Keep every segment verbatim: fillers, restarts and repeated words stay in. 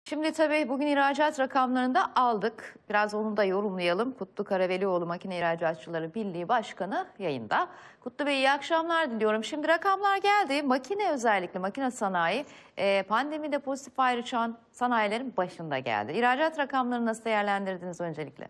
Şimdi tabii bugün ihracat rakamlarını da aldık. Biraz onu da yorumlayalım. Kutlu Karavelioğlu Makine İhracatçıları Birliği Başkanı yayında. Kutlu Bey iyi akşamlar diliyorum. Şimdi rakamlar geldi. Makine özellikle makine sanayi e, pandemide pozitif ayrışan sanayilerin başında geldi. İhracat rakamlarını nasıl değerlendirdiniz öncelikle?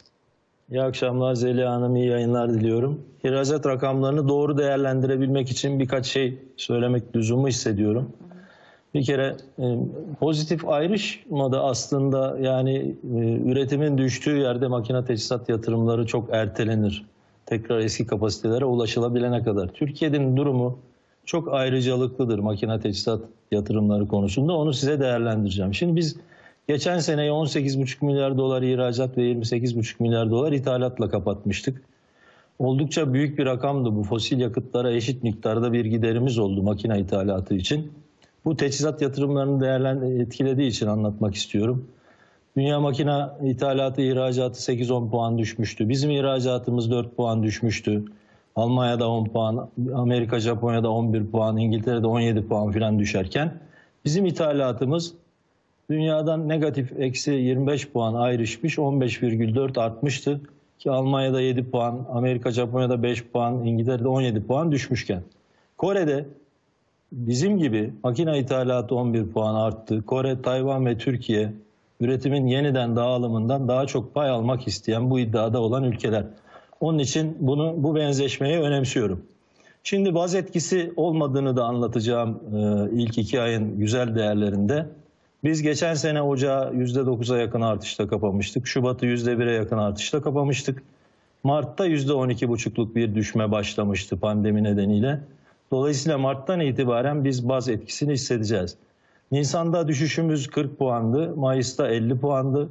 İyi akşamlar Zeliha Hanım, iyi yayınlar diliyorum. İhracat rakamlarını doğru değerlendirebilmek için birkaç şey söylemek lüzumu hissediyorum. Bir kere e, pozitif ayrışmadı aslında, yani e, üretimin düştüğü yerde makine teçhizat yatırımları çok ertelenir. Tekrar eski kapasitelere ulaşılabilene kadar. Türkiye'nin durumu çok ayrıcalıklıdır makine teçhizat yatırımları konusunda. Onu size değerlendireceğim. Şimdi biz geçen seneyi on sekiz buçuk milyar dolar ihracat ve yirmi sekiz buçuk milyar dolar ithalatla kapatmıştık. Oldukça büyük bir rakamdı bu. Fosil yakıtlara eşit miktarda bir giderimiz oldu makine ithalatı için. Bu teçhizat yatırımlarını değerlendirdiği, etkilediği için anlatmak istiyorum. Dünya makine ithalatı, ihracatı sekiz on puan düşmüştü. Bizim ihracatımız dört puan düşmüştü. Almanya'da on puan, Amerika, Japonya'da on bir puan, İngiltere'de on yedi puan falan düşerken bizim ithalatımız dünyadan negatif eksi yirmi beş puan ayrışmış, on beş virgül dört artmıştı. Ki Almanya'da yedi puan, Amerika, Japonya'da beş puan, İngiltere'de on yedi puan düşmüşken. Kore'de bizim gibi makine ithalatı on bir puan arttı. Kore, Tayvan ve Türkiye üretimin yeniden dağılımından daha çok pay almak isteyen, bu iddiada olan ülkeler. Onun için bunu, bu benzeşmeyi önemsiyorum. Şimdi baz etkisi olmadığını da anlatacağım e, ilk iki ayın güzel değerlerinde. Biz geçen sene Ocağı yüzde dokuza yakın artışla kapamıştık. Şubat'ı yüzde bire yakın artışla kapamıştık. Mart'ta yüzde on iki buçukluk bir düşme başlamıştı pandemi nedeniyle. Dolayısıyla Mart'tan itibaren biz baz etkisini hissedeceğiz. Nisan'da düşüşümüz kırk puandı, Mayıs'ta elli puandı.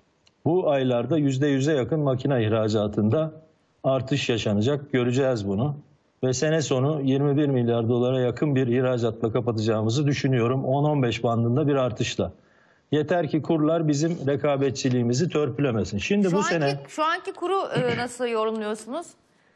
Bu aylarda yüzde yüze yakın makine ihracatında artış yaşanacak, göreceğiz bunu. Ve sene sonu yirmi bir milyar dolara yakın bir ihracatla kapatacağımızı düşünüyorum, on on beş bandında bir artışla. Yeter ki kurlar bizim rekabetçiliğimizi törpülemesin. Şimdi Şu bu anki, sene şu anki kuru e, nasıl yorumluyorsunuz?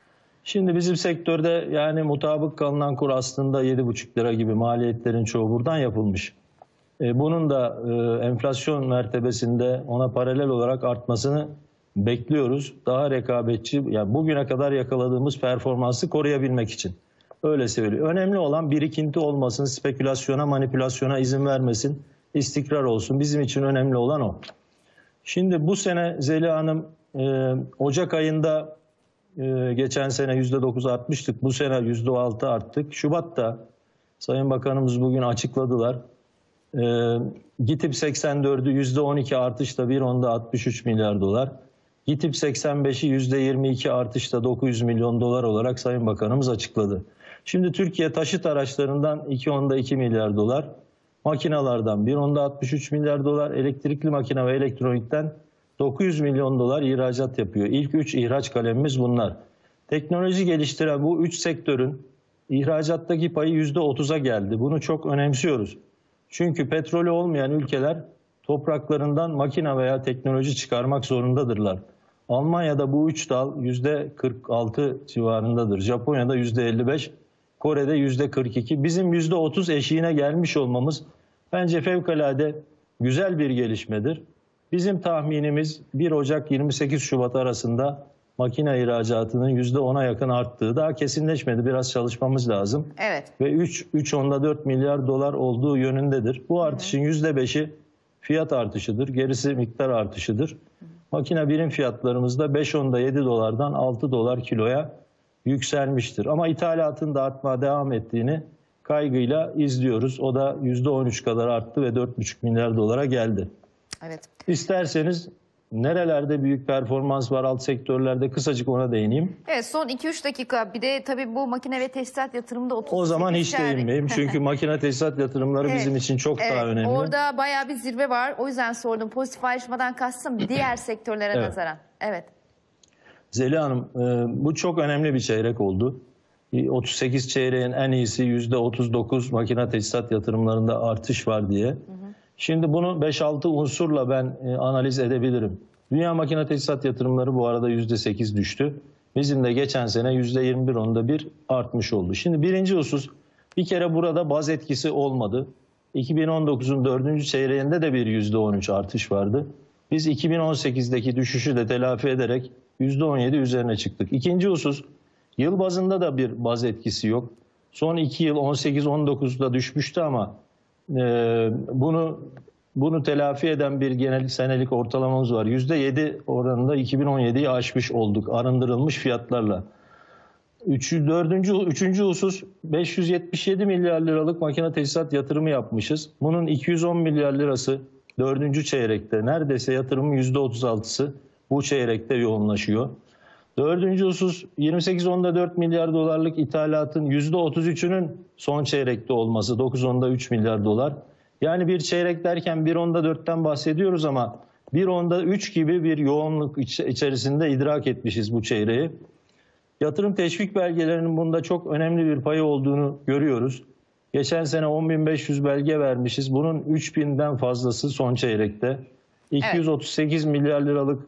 Şimdi bizim sektörde yani mutabık kalınan kur aslında yedi buçuk lira gibi, maliyetlerin çoğu buradan yapılmış. E, bunun da e, enflasyon mertebesinde ona paralel olarak artmasını bekliyoruz. Daha rekabetçi, yani bugüne kadar yakaladığımız performansı koruyabilmek için. Öyle söylüyor. Önemli olan birikinti olmasın, spekülasyona, manipülasyona izin vermesin, istikrar olsun. Bizim için önemli olan o. Şimdi bu sene Zeliha Hanım, e, Ocak ayında Ee, geçen sene yüzde dokuz artmıştık. Bu sene yüzde altı arttık. Şubat'ta Sayın Bakanımız bugün açıkladılar. Ee, GİTİP seksen dördü yüzde on iki artışla bir onda altmış üç milyar dolar. GİTİP seksen beşi yüzde yirmi iki artışla dokuz yüz milyon dolar olarak Sayın Bakanımız açıkladı. Şimdi Türkiye taşıt araçlarından iki onda iki milyar dolar. Makinalardan bir onda altmış üç milyar dolar. Elektrikli makine ve elektronikten dokuz yüz milyon dolar ihracat yapıyor. İlk üç ihraç kalemimiz bunlar. Teknoloji geliştiren bu üç sektörün ihracattaki payı yüzde otuza geldi. Bunu çok önemsiyoruz. Çünkü petrolü olmayan ülkeler topraklarından makine veya teknoloji çıkarmak zorundadırlar. Almanya'da bu üç dal yüzde kırk altı civarındadır. Japonya'da yüzde elli beş, Kore'de yüzde kırk iki. Bizim yüzde otuz eşiğine gelmiş olmamız bence fevkalade güzel bir gelişmedir. Bizim tahminimiz bir Ocak yirmi sekiz Şubat arasında makine ihracatının yüzde ona yakın arttığı, daha kesinleşmedi, biraz çalışmamız lazım. Evet. Ve üç, üç onda dört milyar dolar olduğu yönündedir. Bu artışın yüzde beşi fiyat artışıdır, gerisi miktar artışıdır. Hı hı. Makine birim fiyatlarımız da beş onda yedi dolardan altı dolar kiloya yükselmiştir. Ama ithalatın da artmaya devam ettiğini kaygıyla izliyoruz. O da yüzde on üç kadar arttı ve dört buçuk milyar dolara geldi. Evet. İsterseniz nerelerde büyük performans var alt sektörlerde, kısacık ona değineyim. Evet, son iki üç dakika. Bir de tabii bu makine ve teçhizat yatırımında otuz. O zaman hiç değinmeyeyim çünkü makine teçhizat yatırımları evet, bizim için çok evet, daha önemli. Orada bayağı bir zirve var. O yüzden sordum. Pozitif ayrışmadan kastım diğer sektörlere evet. nazaran. Evet. Zeliha Hanım, bu çok önemli bir çeyrek oldu. otuz sekiz çeyreğin en iyisi yüzde otuz dokuz makine teçhizat yatırımlarında artış var diye. Hı hı. Şimdi bunu beş altı unsurla ben e, analiz edebilirim. Dünya makine teçhizat yatırımları bu arada yüzde sekiz düştü. Bizim de geçen sene yüzde yirmi bir onda bir artmış oldu. Şimdi birinci husus, bir kere burada baz etkisi olmadı. iki bin on dokuzun dördüncü çeyreğinde de bir yüzde on üç artış vardı. Biz iki bin on sekizdeki düşüşü de telafi ederek yüzde on yedi üzerine çıktık. İkinci husus, yıl bazında da bir baz etkisi yok. Son iki yıl on sekiz on dokuzda düşmüştü ama e, bunu bunu telafi eden bir genel senelik ortalamamız var. yüzde yedi oranında iki bin on yediyi aşmış olduk arındırılmış fiyatlarla. Üçü, dördüncü, üçüncü husus, beş yüz yetmiş yedi milyar liralık makine tesisat yatırımı yapmışız. Bunun iki yüz on milyar lirası dördüncü çeyrekte, neredeyse yatırımın yüzde otuz altısı bu çeyrekte yoğunlaşıyor. Dördüncü husus, yirmi sekiz onda dört milyar dolarlık ithalatın yüzde otuz üçünün son çeyrekte olması, dokuz onda üç milyar dolar. Yani bir çeyrek derken bir onda dörtten bahsediyoruz ama bir onda üç gibi bir yoğunluk içerisinde idrak etmişiz bu çeyreği. Yatırım teşvik belgelerinin bunda çok önemli bir payı olduğunu görüyoruz. Geçen sene on bin beş yüz belge vermişiz. Bunun üç binden fazlası son çeyrekte. iki yüz otuz sekiz evet. milyar liralık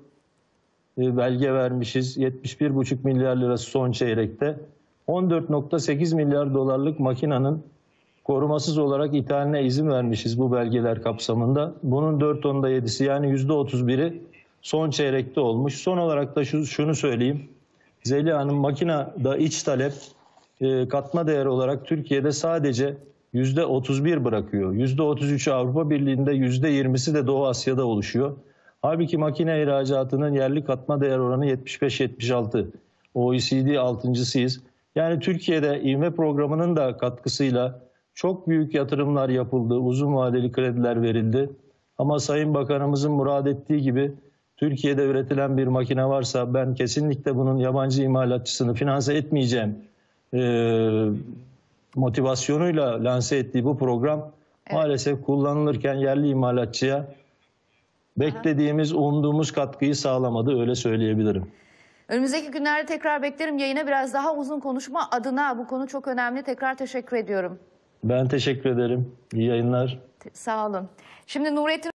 belge vermişiz. yetmiş bir buçuk milyar lirası son çeyrekte. on dört nokta sekiz milyar dolarlık makinenin korumasız olarak ithaline izin vermişiz bu belgeler kapsamında. Bunun dört onda yedisi yani yüzde otuz biri son çeyrekte olmuş. Son olarak da şu, şunu söyleyeyim. Zeliha Hanım, makinede iç talep e, katma değer olarak Türkiye'de sadece yüzde otuz bir bırakıyor. yüzde otuz üçü Avrupa Birliği'nde, yüzde yirmisi de Doğu Asya'da oluşuyor. Halbuki makine ihracatının yerli katma değer oranı yetmiş beş yetmiş altı. O E C D altıncısıyız. Yani Türkiye'de ivme programının da katkısıyla çok büyük yatırımlar yapıldı. Uzun vadeli krediler verildi. Ama Sayın Bakanımızın murad ettiği gibi Türkiye'de üretilen bir makine varsa ben kesinlikle bunun yabancı imalatçısını finanse etmeyeceğim e, motivasyonuyla lanse ettiği bu program evet. maalesef kullanılırken yerli imalatçıya beklediğimiz, umduğumuz katkıyı sağlamadı, öyle söyleyebilirim. Önümüzdeki günlerde tekrar beklerim yayına, biraz daha uzun konuşma adına. Bu konu çok önemli. Tekrar teşekkür ediyorum. Ben teşekkür ederim. İyi yayınlar. Sağ olun. Şimdi Nurettin